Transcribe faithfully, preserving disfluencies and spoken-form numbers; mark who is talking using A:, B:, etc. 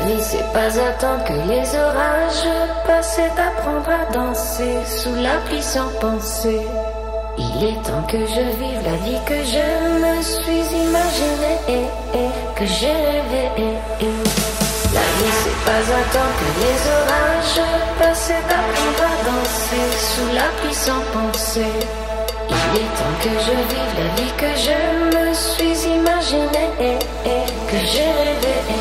A: vie c'est pas attendre que les orages passent, c'est apprendre à danser sous la pluie sans penser. Il est temps que je vive la vie que je me suis imaginée et, et que j'ai rêvé. Et, et. La vie c'est pas attendre que les orages passent, c'est apprendre à danser sous la pluie sans penser. Il est temps que je vive la vie que je me suis imaginée et, et que j'ai rêvé.